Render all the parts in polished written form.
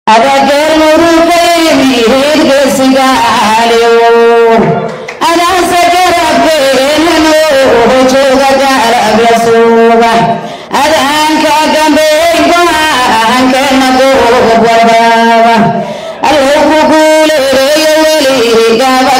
أذكر مركيني الجسقاليو أنا سكر بينو وجوه جرب يسوع أذانك جنبي أنك نبوه وبابا الحقوق لي جاب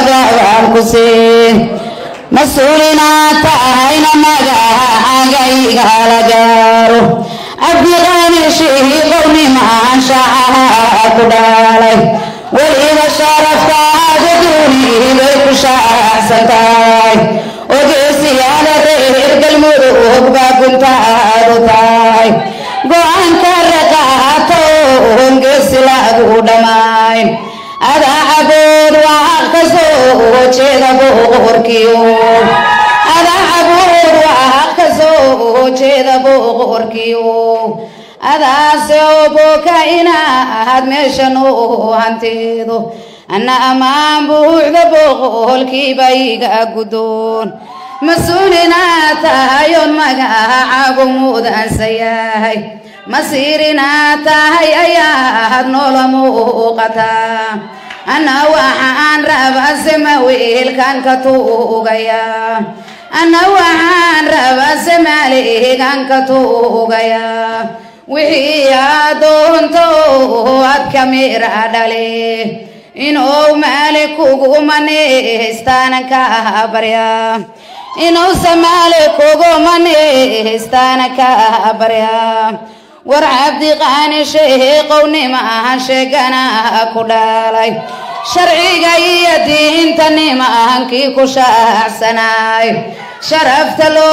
كسي مسؤولنا تاينا مجا عجي غالجارو أبغاني شيء قومي ما شاء بدالي ولي شرفت بدوني بكشا ستاي وجسي على غير المروق بكنت أرتاي قوان كركاتو ونجسي لا قدماي أدا عبود وعكسو وجيدا بوركيو أدا عبود وعكسو وجيدا بوركيو أدا سيوبك إنا هاد مشنو هانتيدو أنا أمام بوعد بوركي بايقا قدون مسؤولنا تايون مقا عقمود أنسياي مسيرنا تاهي أياد نولموقتا أنا وحان رب السماويل كان كتوغيا أنا وحان رب السماويل كان كتوغيا وهي دونتو أكمير أدالي إنو مالك وغماني استانك أبريا إنو سمالك وغماني استانك أبريا ورعبدي قاني شيخ ونما شيخنا كدالي شرعي قيدي انت نما انكي كشاع سناي شرفت له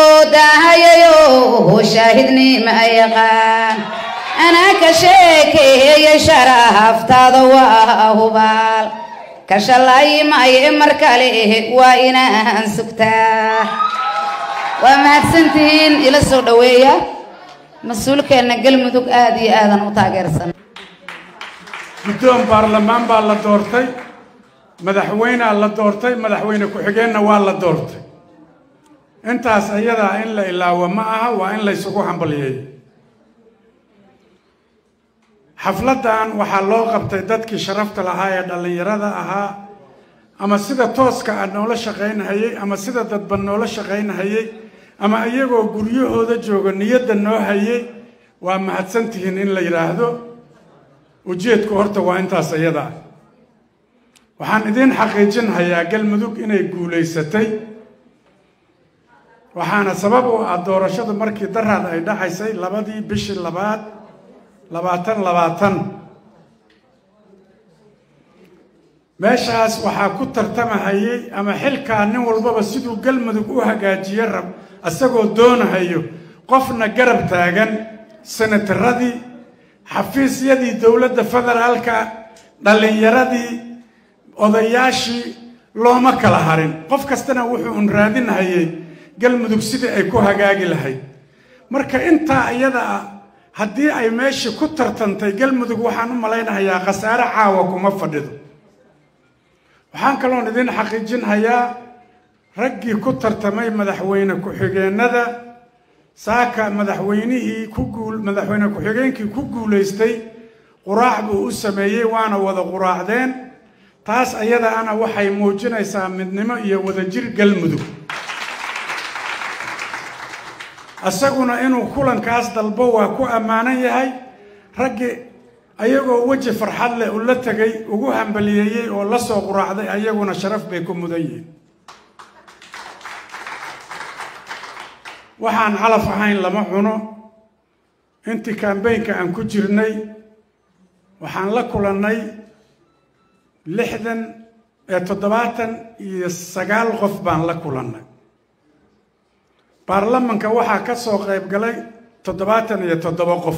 داهيو شاهدني ما يغان أنا كشيكي يا شرفت ضواه بال كشلاي ما يمركلي وإنا سكتا وما سنتين إلى السودوية مسؤولك نقل مدوك آدي آذن وتاجرسن. بدون برلمان بالله دورتي مدحوينا الله دورتي مدحوينا كحجينا والله دورتي. أنت سيدا إلا ومعها وإن لا يسقوا حنبليه. حفلتان وحلو قبتي دتك شرفت لها اللي يرضى أها أما سيدا توسك أن ولا شقين هي أما سيدا تبن ولا شقين هي أما أيجو قريه هذا جوج نيد النوع هي وما هتسنتهن إن لا يراهدو وجيت كهرت وأنت سيدا وحن إذن حقيقين هيا قل مدوك إنه يقول يستي وحنا سببه الدورشة مركي درها إذا حيسي لبادي بش لباد لباتن ماشاس وحا كتر تما هي أما حلكا نول بابا سيدو قل مدوك وها قاجي يرب أساقو دون هيو قفنا قرب تاغن سنة الردي حفيز يدي دولة فدرالكا دالين يردي odayaashii looma kala harin qof kastana wuxuu un raadinahay galmudug sidii ay ku hagaagi lahayd marka inta iyada hadii ay meeshii ku tartantay galmudug waxaan u maleynayaa khasaare caawa kuma fadhido waxaan kaloo idin xaqiijinayaa raggii ku tartamay madaxweyne ku-xigeenada saaka madaxweyne ku-xigeenkii ku guuleystay quraac buu u sameeyay waana wada quraacdeen taas ayada ana waxay muujinaysaa midnimo iyo wadajir galmudug asaguna inuu kulankaas dalbo waa ku amaanan yahay raggi ayagoo waji farxad leh u la tagay ugu hambaliyay oo la soo quraacday ayaguna sharaf bay ku mudan yihiin waxaan calaf ahayn lama cuno intii campaign-ka aan ku jirnay waxaan la kulannay 7 qof baan la kulannay baarlamanka waxaa ka soo qayb galay 77 qof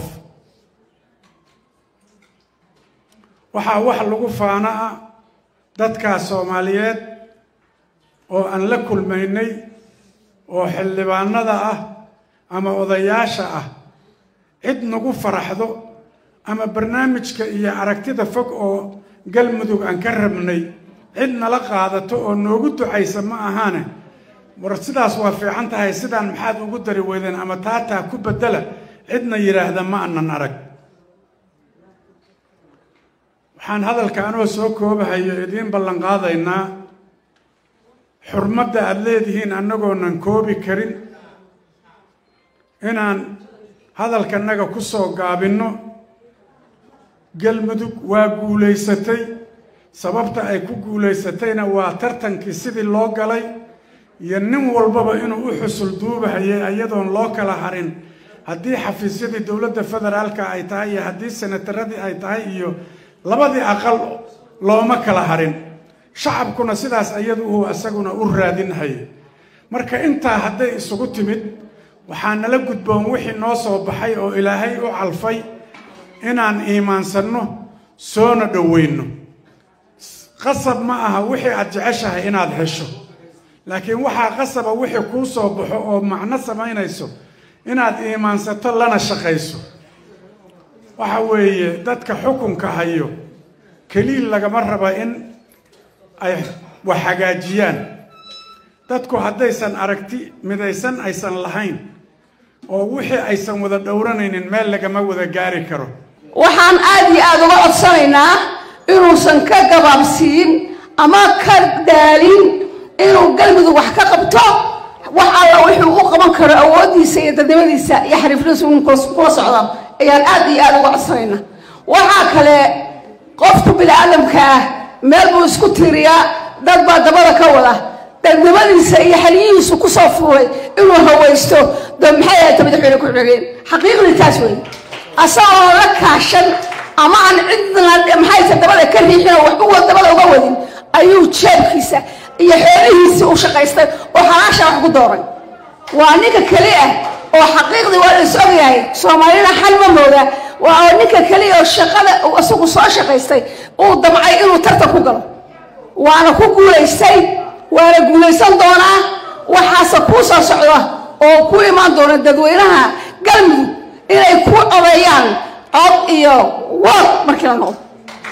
waxaa wax lagu faanaa dadka Soomaaliyeed oo aan la kulmaynay oo xildhibaanada ah ama odayaasha ah cid nagu faraxdo ama barnaamijka iyo aragtida fog oo galmudug aan ka rabnay cid nala qaadato oo noogu ducaysa ma ahaane war sidaas waa fiican tahay sidaan maxaad ugu dari weydeen ama taata ku bedela cidna yiraahda ma aanan arag waxaan hadalka anoo soo koobahayo idiin ballan qaadaynaa xurmadda aad leedihiin annagoonan koobi karin inaan hadalkanaga ku soo gaabinno. galmudug waa guulaysatay, sababta ay ku guulaysatayna waa tartankii sidii loo galay iyo nin walbaba inuu u xusul duubahayay ayadoon loo kala harin, haddii xafiisyadii dowladda federaalka ay tahay iyo haddii senataradii ay tahay iyo labadii aqal looma kala harin. shacabkuna sidaas ayadu uu asaguna u raadinhayay. marka intaa hadday isugu timid waxaa nala gudboon wixii noo soo baxay oo ilaahay u calfay inaan iimaansanno soona dhoweyno. qasab ma aha wixii aad jeceshahay inaad hesho, laakiin waxaa qasaba wixii kuu soo baxo oo macno samaynayso inaad iimaansato lana shaqayso. waxa weeye dadka xukunka hayo keliya lagama raba in ay wax hagaajiyaan. dadku haddaysan aragti midaysan aysan lahayn oo wixii aysan wada dhowranaynin meel lagama wada gaari karo. waxaan aad iyo aad uga codsanaynaa inuusan ka gabaabsiin ama ka daalin inuu galmudug wax ka qabto. wax alla wuxuu u qaban karo awoodiisa iyo dadnimadiisa iyo xariifnadiisa inuu kula socdo ayaan aad iyo aad uga codsanaynaa. waxaa kale qofku bini'aadamka ah meel buu isku tiiriyaa, dad baa dabada ka wada. dadnimadiisa iyo xaliyihiisu ku soo fuulay inuu hawaysto maxay ahayd madaxweyne ku xigeen. xaqiiqdii taas weeye, asagoo la kaashan ama aan cidna maxay dabada ka riixin oo waxba dabada uga wadin ayuu jeebkiisa iyo xoolihiisa u shaqaystay oo xalaasha wax ku dooray. waa ninka kali ah oo xaqiiqdii waa la soo yahay Soomaalina xal ma mooda. waa ninka kali oo shaqada asagu soo shaqaystay oo damcay inuu tartan ku galo, waana ku guulaystay, waana guulaysan doonaa. waxaase kuu soo socda oo ku imaan doona dadweynaha galmudug inay ku odeeyaan cod iyo wad markii la noqdo.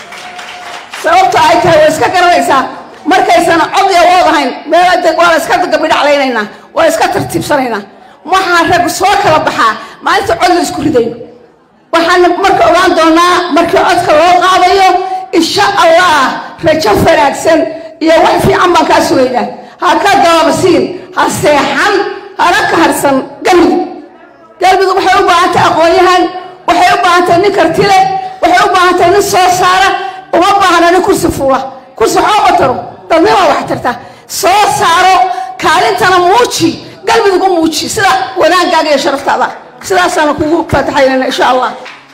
sababta ay tahay waa iska garanaysaa markaysan cod iyo wad ahayn waa la iska gabidhaclaynaynaa, waa iska tartiibsanaynaa. waxaa rag soo kala baxaa maalinta cod la isku ridayo. waxaan marka ogaan doonaa markii codka loo qaadayo insha allah rajo faraagsan iyo wax fiican baan kaa sugaynaa. ha ka gaabasiin, ha seexan, hana ka harsan galmudug. galmudug waxay u baahan tahay aqoon-yahan, waxay u baahan tahay nin karti leh, waxay u baahan tahay nin soo saara. uma baahna nin kursi fuula, kursi xooga taro, dadnima wax tarta. soo saaro kaalintana muuji, galmudug u muuji sida wanaaggaaga iyo sharaftaada. sidaasaan kugu faataxaynana insha allah.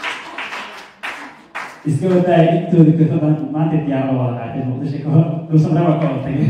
iska wadaa intooda kafadan maanta diyaarada wada qaatay muqdisho ka hor dhuusan raba ka hortagay.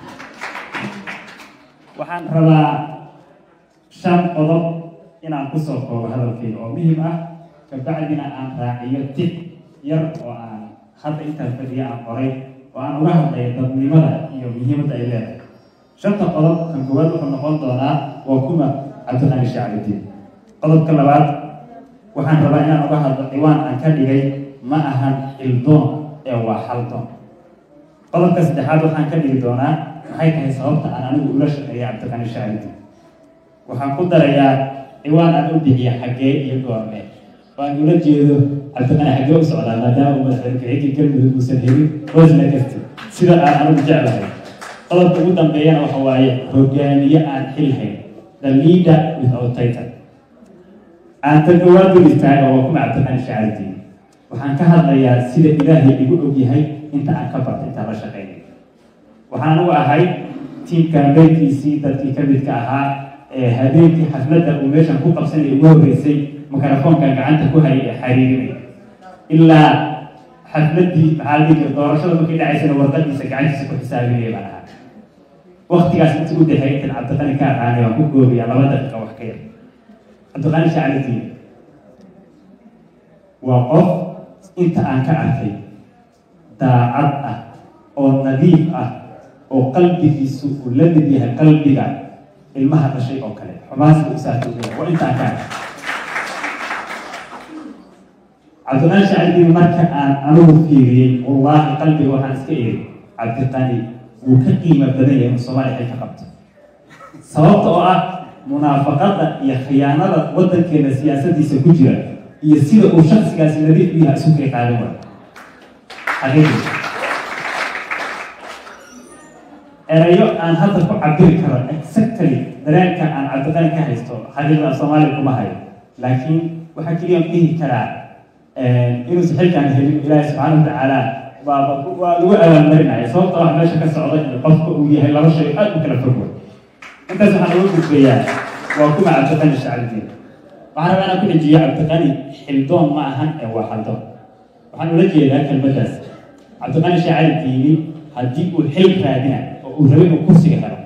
waxaan rabaa 5 qodob inaan ku soo koobo hadalkayga oo muhiim ah, kabacdina aan raaciyo tip yar oo aan hadda intaan fadhiya aan qoray oo aan uga hadlayo dadnimada iyo muhiimadda ay leedahay. 5 qodob kan koowaad wuxuu noqon doonaa waa kuma Cabdiqani Shacabdiin. qodobka labaad waxaan rabaa inaan uga hadlo ciwaan aan ka dhigay ma ahan ildoon ee waa xaldoon. qodobka saddexaad waxaan ka dhigi doonaa maxay tahay sababta aan anigu ula shaqeeya Cabdiqani Shacabdiin. waxaan ku darayaa ciwaan aan u bixiya xaggee iyo goorme. waan ula jeedo Cabdiqani xaggee u socdaa maadaama uu madaxweyne galmudug uusan helin wasna kasta sida aan anigu jeclahay. qodobka ugu dambeeyana waxa waaye hogaamiye aan xil hayn, the leader without title. aan tagawaa dulitaan oo kuma Cabdiqani Shacabdiin. waxaan ka hadlayaa sida ilaahay igu og yahay inta aan ka bartay intaan la shaqeynay. waxaan u ahay tiimka beerkiisii dadkii ka midka ahaa ee habeenkii xafladda uu meeshan ku qabsanay ugu horreysay mikrofoonka gacanta ku hayay ee xariirinay ilaa xafladdii maxaa la dhihi doorashada markay dhacaysana warqadiisa gacantiisa ku xisaabinaya baan ahaa. waqtigaas intii u dhexeeyay intaan Cabdiqani ka aqaanay waan ku goobayaa 2 daqiiqo wax ka yar. Cabdiqani Shacabdiin waa qof inta aan ka arkay daacad ah oo nadiif ah oo qalbigiisu uu la mid yahay qalbiga ilmaha dhashay oo kale. xumaasku u saartay waa inta aan ka arkay. Cabdiqani Shacabdiin marka aan anigu fiiriyey wallaahi qalbiga waxaan iska eegay Cabdiqani wuu ka qiimo badan yahay Soomaaliya ay ka qabto. sababta oo ah munaafaqada iyo khiyaanada wadankeena siyaasadiisa ku jira iyo sida uu shakhsigaasi nadiif u yahay isu qaadan waayo. حقيقي erayo aan hadda ku cabiri karo exactly dareenka aan cabdiqani ka haysto xaqiiqda Soomaaliya kuma hayo laakiin waxa kaliya aan dhihi karaa inuu xilkan helin Ilaahay subhanahu wa ta'ala waa lagu abaalmarinayo sababtoo ah meesha ka socda in qofku uu yahay laba shay aad u kala fog intaas waxaan ugu gudbayaa waa kuma cabdiqani shacabkiina waxaan rabaa inaan ku dhajiyo cabdiqani xildoon ma ahan ee waa xaldoon waxaan ula jeedaa kelmaddaas cabdiqani shacabkiini haddii uu xil raadina oo uu rabay inuu kursiga helo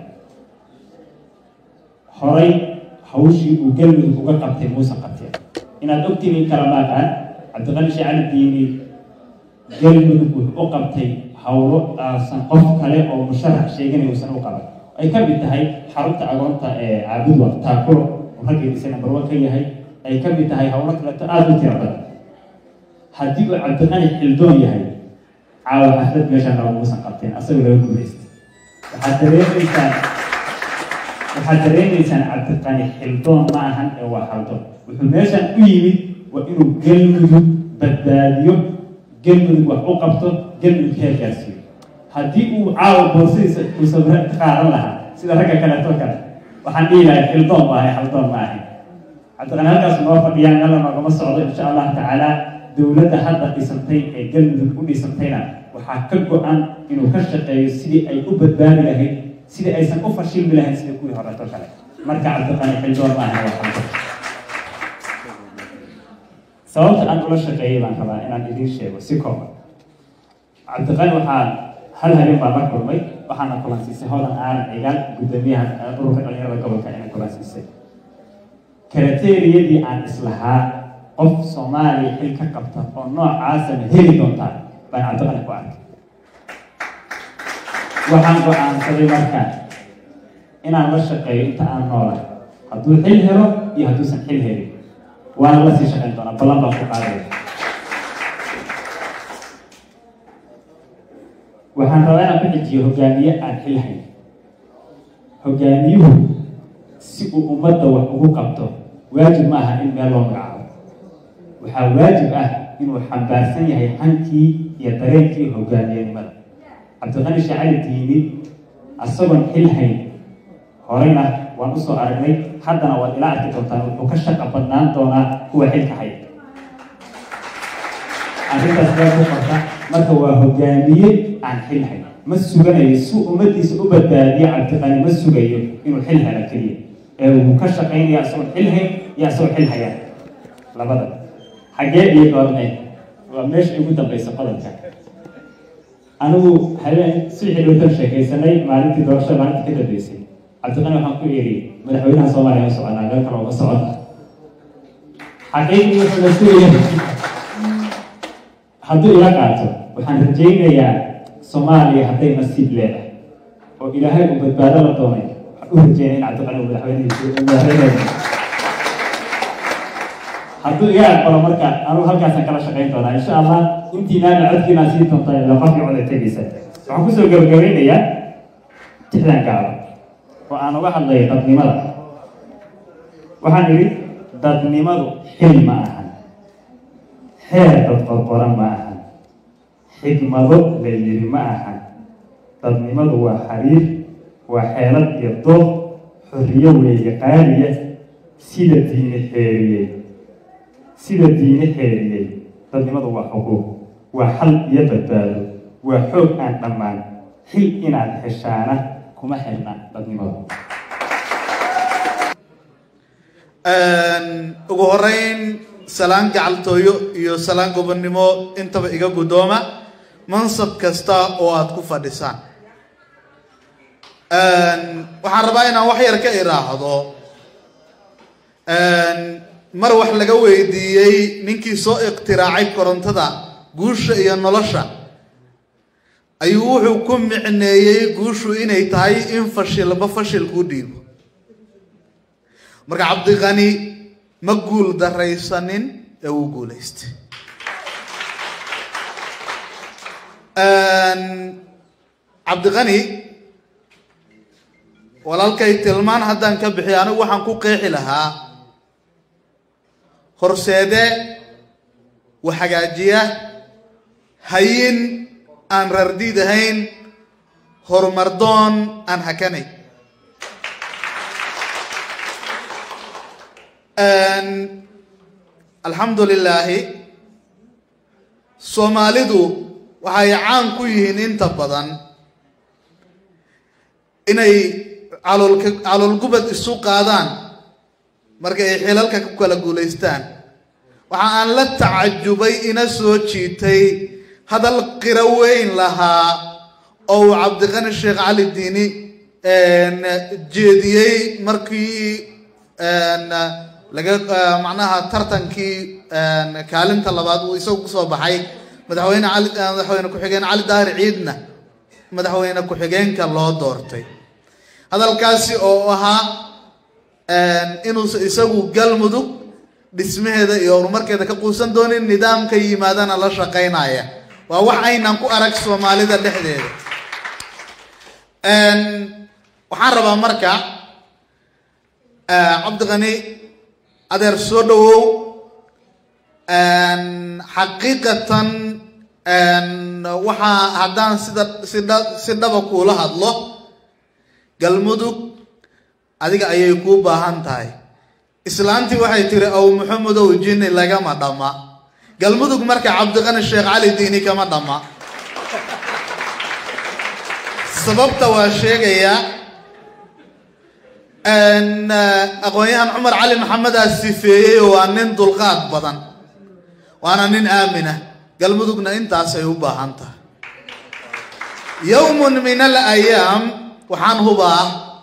horay hawshii uu galmudug uga qabtay muusan qabteen inaad ogtiin in kala maaqaan cabdiqani shacabkiini galmudug wuxuu u qabtay hawlo aasan qof kale oo musharax sheeganaya uusan u qaban ay ka mid tahay xarunta agoonta ee caabud waqtaakulo oo raggiisa number 1 ka yahay ay ka mid tahay hawlo kale aad u tiro badan haddii uu cabdiqani xildoon yahay caawa xaflad meesha nooguusan qabteen asagoo laga guulaystay waxaad dareemaysaan cabdiqani xildoon ma ahan ee waa xaldoon wuxuu meeshan u yimid waa inuu galmudug badbaadiyo galmudug wax u qabto galmudug heer gaarsiiyo haddii uu caawa boorsidiisa uu sawirad ka qaadan lahaa sida ragga kaleeto kale waxaan dhihi lahay xildoon ma ahay xaldoon ma ahay cabdiqani halkaas noo fadhiyaan alla noogama socdo insha allah tacaala dowladda hadda dhisantay ee galmudug u dhisantayna waxaa ka go-an inuu ka shaqeeyo sidii ay u badbaadi lahayd sidii aysan u fashilmi lahayn sida kuwii horeeto kale marka cabdiqani xildoon ma ahay waa xaldoon sababta aan ula shaqeeyay baan rabaa inaan idiin sheego si kooban cabdiqani waxaa hal habeen baan la kulmay waxaana kulansiisay hodan aadan cigaal guddoomiyaha ururka dhalinyarada gobolka inay kulansiisay karateeriyadii aan islahaa qof Soomaaliya xil ka qabta oo noocaasana heli doontaa baan cabdiqani ku arkay waxaan go'aansaday markaa inaan la shaqeeyo inta aan noolahay hadduu xil helo iyo hadduusan xil helin waana la sii shaqayn doonaa ballan baan ku qaadaya waxaan rabaa inaan ku xijiyo hogaamiye aan xil hayn hogaamiyuhu si uu ummadda wax ugu qabto waajib ma aha in meel loo magacaabo waxaa waajib ah inuu xambaarsan yahay hankii iyo dareenkii hogaamiyenimada cabdiqani shacali diini asagoon xil hayn horeyna waan usoo aragnay haddana waad ila arki doontaan wuxuu ka shaqa badnaan doonaa kuwa xilka haya arrintaas baa ku qorta marka waa hogaamiye aan xil hayn ma suganayo si ummadiisa u badbaadiyo cabdiqani ma sugayo inuu xil helo keliya ee uu ka shaqaynaya asagoon xil hayn iyo asagoo xil haya labada xagee iyo goormee waa meesha ugu dambaysa qodobka anigu habeen si xilwatan sheekaysanay maalintii doorashada maalintii ka dambeysay cabdiqani waxaan ku iri madaxweynaha Soomaaliya ma soconaa meel kale uma socota xaqiiqii wuxuu la sugayaa hadduu ila qaato waxaan rajaynayaa Soomaaliya hadday nasiib leedahay oo ilaahay uu badbaado la doonay waxaan u rajaynaya in cabdiqani uu madaxweynaha hadduu iga aqbalo marka anigu halkaasaan kala shaqayn doonaa insha allah intiinaana codkiinaa sii doontaa ilaa qofkii coday tegaysa waxaan kusoo gabagabeynayaa tixdan gaaba oo aan uga hadlayo dadnimada waxaan idhi dadnimadu xil ma ahan xeer dad qorqoran ma ahan xigmado la yiri ma ahan dadnimadu waa xariir waa xeelad iyo dooq xorriyo weeye qaaliya sida diini xeeriyey dadnimadu waa xuquuq waa xal iyo badbaado waa xoog aan dhammaan xil inaad heshaana kuma xirna dadnimadu ugu horeyn salaan gacaltooyo iyo salaan gobonnimo intaba iga guddooma mansab kasta oo aad ku fadhisaan waxaan rabaa inaan wax yar ka iraahdo mar wax laga weydiiyey ninkii soo iqtiraacay korontada guusha iyo nolosha ayuu wuxuu ku micneeyey guushu inay tahay in fashilba fashil ku dhiibo marka cabdiqani ma guul daraysanin ee uu guulaystay cabdiqani walaalkay tilmaan haddaan ka bixiyo anigu waxaan ku qeexi lahaa horseede wa hagaajiya hayin aan rardiid ahayn horumardoon aan hakanay alxamdulilaahi soomaalidu waxay caan ku yihiin inta badan inay caloolgubad isu qaadaan marka ay xilalka ku kala guulaystaan waxa aan la tacajubay ina soo jiitay hadal qiro weyn lahaa oo cabdiqani sheekh cali diini jeediyey markii laga macnaha tartankii kaalinta labaad uu isagu kusoo baxay madaxweyne ku-xigeen cali daahir ciidna madaxweyne ku-xigeenka loo doortay hadalkaasi oo ahaa inuusan isagu galmudug dhismaheeda iyo horumarkeeda ka quusan doonin nidaamka yimaadana la shaqaynaya waa wax aynan ku arag soomaalida dhexdeeda waxaan rabaa marka cabdiqani adeer soo dhawow xaqiiqatan waxaa haddaan si dhaba kuula hadlo galmudug adiga ayay kuu baahan tahay islaantii waxay tiri aw maxamedow jinni lagama dhama galmudug marka cabdiqani sheekh cali diini kama dhama sababta waa sheegayaa aqoon-yahan cumar cali maxamedaa sifeeyey waa nin dulqaad badan waana nin aamina galmudugna intaasay u baahan tahay yowmun min alayaam waxaan hubaa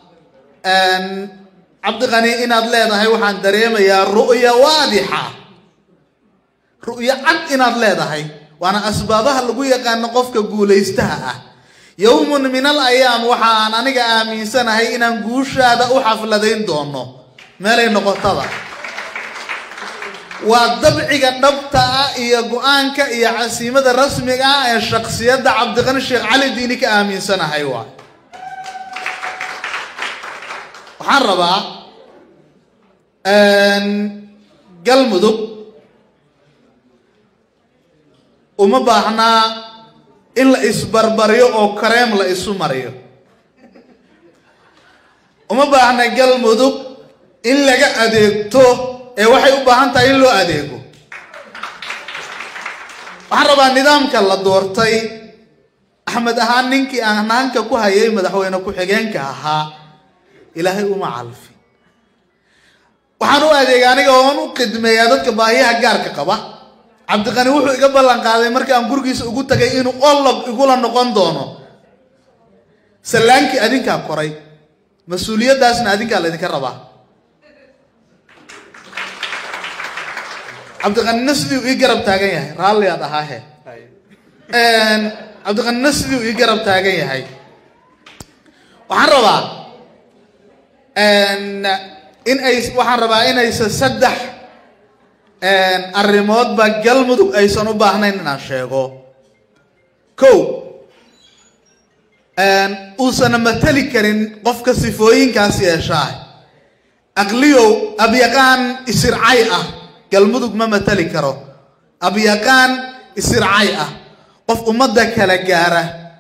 cabdiqani inaad leedahay waxaan dareemayaa ru'ya waadixa ru'yo cad inaad leedahay waana asbaabaha lagu yaqaano qofka guulaystaha ah yowmun min alayaam waxa aan aniga aaminsanahay inaan guushaada u xafladayn doono meelay noqotada waa dabciga dhabta ah iyo go-aanka iyo casiimada rasmiga ah ee shaksiyadda cabdiqani sheekh cali diini ka aaminsanahay waa waxaan rabaa galmudug uma baahnaa in la isbarbariyo oo kareem la isu mariyo uma baahna galmudug in laga adeegto ee waxay u baahan tahay in loo adeego waxaan rabaa nidaamka la doortay axmed ahaan ninkii aan hanaanka ku hayay madaxweyne ku-xigeenka ahaa ilaahay uma calfi waxaan u adeega aniga oon u khidmeeyaa dadka baahiyaha gaarka qaba cabdiqani wuxuu iga ballan qaaday markii aan gurigiisa ugu tagay inuu olog igula noqon doono salaankii adinkaa koray mas-uuliyaddaasna adinkaa laydinka rabaa cabdiqanina sidii uu ii garab taagan yahay raalliyaad ahaahe cabdiqanina sidii uu ii garab taagan yahay waxaan rabaa waxaan rabaa inaysan saddex arrimoodba galmudug aysan u baahnayn inaan sheego kow uusana matali karin qofka sifooyinkaas yeeshaa aqliyow abyaqaan isircay ah galmudug ma matali karo abyaqaan isircay ah qof ummadda kala gaara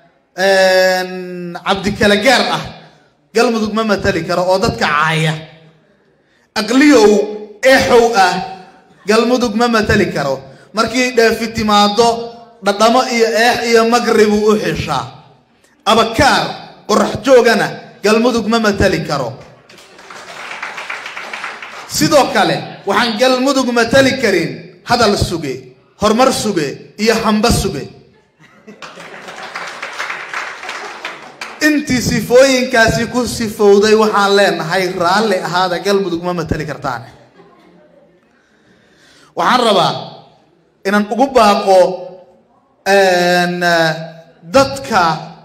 cabdi kala gaar ah galmudug ma matali karo oo dadka caaya aqliyow eexow ah galmudug ma matali karo markii dheefi timaado dhadhamo iyo eex iyo magribu u xishaa abakaar qorax joogana galmudug ma matali karo sidoo kale waxaan galmudug matali karin hadal suge horumar suge iyo hamba suge intii sifooyinkaasi ku sifowday waxaan leenahay raalli ahaada galmudug ma matali kartaan waxaan rabaa inaan ugu baaqo dadka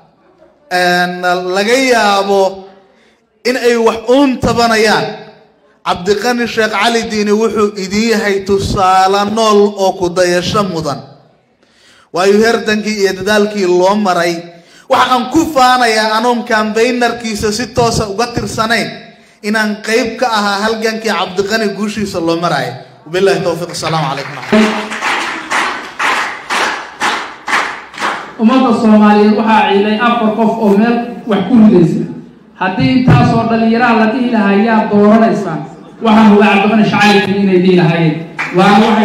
laga yaabo in ay wax uun tabanayaan cabdiqani sheekh cali diini wuxuu idin yahay tusaale nool oo ku dayasho mudan waayo herdankii iyo dadaalkii loo maray waxa aan ku faanayaa anoon kambaynarkiisa si toosa uga tirsanayn inaan qayb ka ahaa halgankii cabdiqani guushiisa loo maraayo وبالله التوفيق السلام عليكم ورحمة الله ummadda Soomaaliyeed waxaa ciilay 4 qof oo meel wax ku ridaysa haddii intaasoo dhalinyaraha la dhihi lahaa yaa dooranaysaa waxaan uga cabdana shacayl inay dhihi lahaayeen waa waxay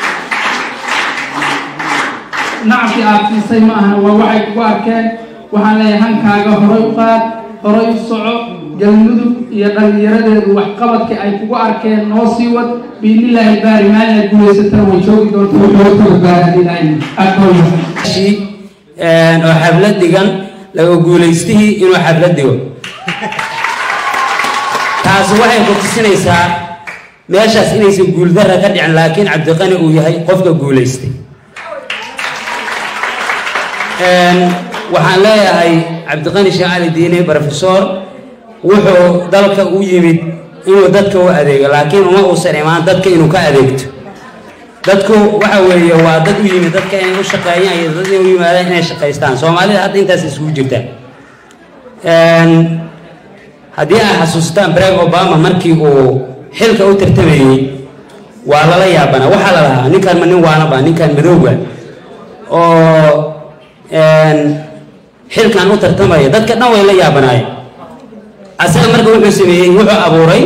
nacfi aafisay ma aha waa waxay ku arkeen waxaan leeyahay hankaaga horay u qaad horay u soco galmudug iyo dhalinyaradeedu wax qabadka ay kugu arkeen noo sii wad biilaahi baari maalin guuleysatana way joogi doontaa wuxuu uga baahan yahay aqoon oo xaflad dhigan laga guuleystihii inuu xaflad dhigo taas waxay ku tusinaysaa meeshaas inaysan guuldarra ka dhicin laakiin Cabdiqani uu yahay qofka guuleystay waxaan leeyahay Cabdiqani Sheekh Cali Diine professor wuxuu dalka u yimid inuu dadka u adeego laakiin uma uusan imaan dadka inuu ka adeegto dadku waxa weeye waa dad u yimid dadka inay u shaqeeyaan iyo dad u yimaadaan inay shaqeystaan Soomaalida hadda intaas isugu jirta haddii ay xasuustaan Barack Obama markii uu xilka u tartamayay waa lala yaabana waxa la lahaa ninkan ma nin waana ba ninkan madowga oo xilkan u tartamaya dadka dhan way la yaabanaayeen asaga markii wuxuu sameeyay wuxuu abuuray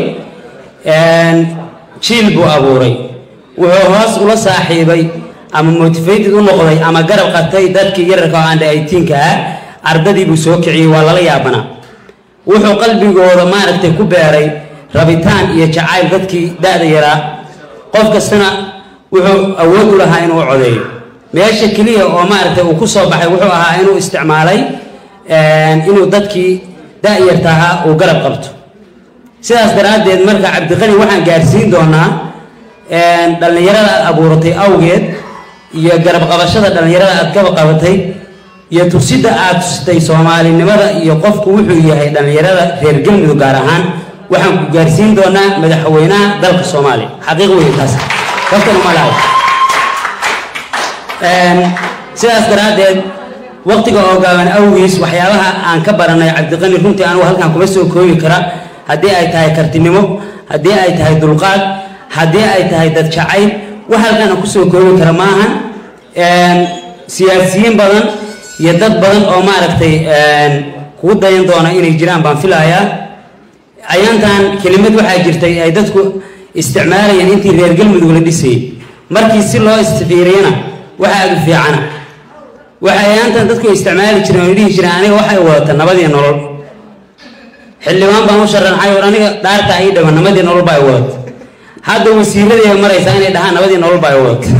jiil buu abuuray wuxuu hoos ula saaxiibay ama motivated u noqday ama garab qatay dadkii yararka oo aan 18 ah ardadii buu soo kiciyay waa lala yaabanaa wuxuu qalbigooda maaragtay ku beeray rabitaan iyo jacayl dadkii daada yaraa qof kastana wuxuu awood u lahaa inuu codeeyo meesha kaliya oo maaragtay uu ku soo baxay wuxuu ahaa inuu isticmaalay inuu dadkii daayartaha uu garab qabto sidaas daraadeed marka Cabdiqani waxaan gaarsiin doonaa dhalinyarada abuuratay awgeed iyo garab qabashada dhalinyarada aad ka qabatay iyo tusida aad tustay Soomaalinimada iyo qofku wuxuu yahay dhalinyarada reer Galmudug gaar ahaan waxaan ku gaarsiin doonaa madaxweynaha dalka Soomaaliya xaqiiq weyn taas qofkan ma laha sidaas daraadeed waqtiga oo gaaban awgiis waxyaabaha aan ka baranay Cabdiqani runtii aan halkan kuma soo koobi kara haddii ay tahay kartinimo haddii ay tahay dulqaad haddii ay tahay dad jacayl wax halkan ku soo koobi kara maahan siyaasiyiin badan iyo dad badan oo maaragtay ku dayan doona inay jiraan baan filayaa ayaantan kelimad waxa jirtay ay dadku isticmaalayeen intii reer Galmudug la dhisay markii si loo istifiiriyana waxa aad u fiicana waxa ayaantan dadku isticmaali jireen oo dhigi jireen aniga waxay wadataa nabad iyo nolol xildhibaan baan u sharaxay oo aniga dhaarta ay dhamaan nabad iyo nolol baa wadataa hadda wasiiradii maraysaa inay dhahaan nabad iyo nolol baa wadataa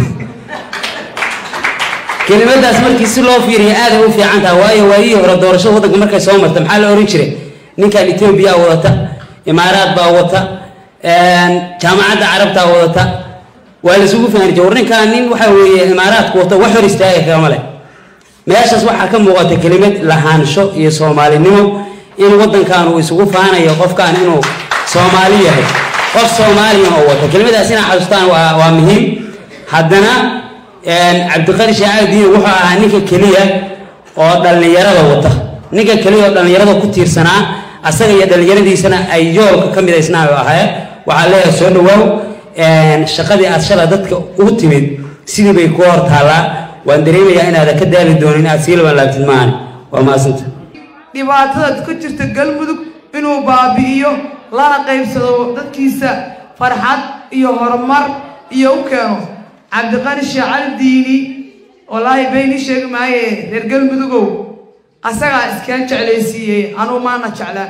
kelimadaas markii si loo fiiriyo aad u fiican tahay waayo waayii hore doorashada wadanka markay soo martay maxaa la oran jiray ninkan Itoobiya wadata Imaaraad baa wata jaamacadda Carabta wadata waa la isugu fahmay warninkan nin waxa weeye Imaaraadku wata wax hor istaagay kama leh meeshaas waxa ka muuqata kelimad lahaansho iyo Soomaalinimo in wadankan uu isugu faanayo qofkan inuu Soomaali yahay qof Soomaali oo wata kelimadaas ina xasuustaan waa muhiim haddana Cabdiqani Sheekh Cali Diine wuxuu ahaa ninka kaliya oo dhalinyarada wata ninka kaliya oo dhalinyarada ku tiirsanaa asaga iyo dhalinyaradiisana ay yoolka ka mid isnaa ahaa waxa leeyahay soo dhawaaw shaqadii aad shala dadka u timid sidii bay ku hortaalaa waan dareemayaa inaad ka daali doonin aad sii laban laabtid maan waa maasanta dhibaatada ku jirta Galmudug inuu baabi'iyo lana qaybsado dadkiisa farxad iyo horumar iyo u keeno Cabdiqani Sheekh Cali Diine wallahi bayni sheeg maaye reer Galmudugow asaga iskaan jeclaysiiyay anuu maana jeclaa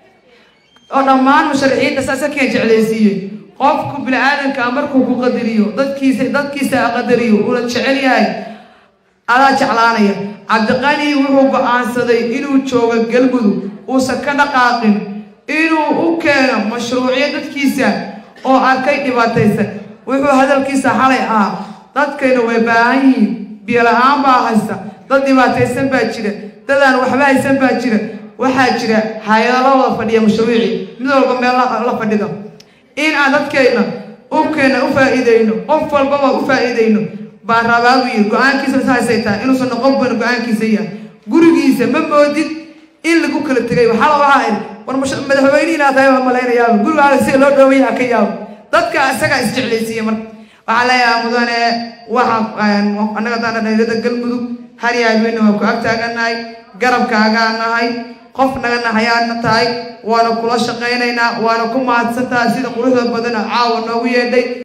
oo dhammaan musharaxiinta saasakeen jeclaysiiyay qofku bini'aadanka markuu ku qadariyo dadkiisa qadariyo uu jecel yahay ala jeclaanaya Cabdiqani wuxuu go'aansaday inuu joogo Galmudug uusan ka dhaqaaqin inuu u keeno mashruucyo dadkiisa oo arkay dhibaataysan wuxuu hadalkiisa xalay dadkeena way baahan yihiin biyo la'aan baa haysta dad dhibaataysan baa jira dadaan waxba haysan baa jira waxaa jira hay'ado wada fadhiya mashruuci mid walba meel la fadhido in aan dadkeena u keeno u faa'iideyno qof walba u faa'iideyno baa rabaawi go'aankiisa saasaytaa inuusan noqon baan go'aankiisa yahay gurigiisa ma moodid in lagu kala tagay waxa la waxa war madaxweyniina tahay ma maleynayaa guriga si loo dhaweeyaa ka yaab dadka asaga isjeclaysiiyay marka waxa la yaa mudane waxa anaga dana dhalinyarada Galmudug هري هبين وكأكتاغنا قرب كاغانا qof naga nahayaana tahay waana kula shaqeynayna waana ku mahadsantahay sida quruxda badan caawa noogu yeedhay